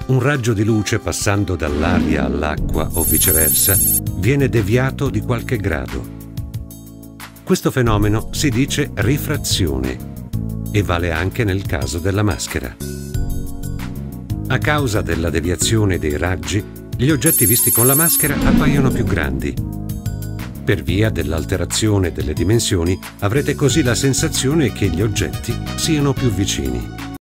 Un raggio di luce passando dall'aria all'acqua o viceversa viene deviato di qualche grado. Questo fenomeno si dice rifrazione e vale anche nel caso della maschera. A causa della deviazione dei raggi, gli oggetti visti con la maschera appaiono più grandi. Per via dell'alterazione delle dimensioni avrete così la sensazione che gli oggetti siano più vicini.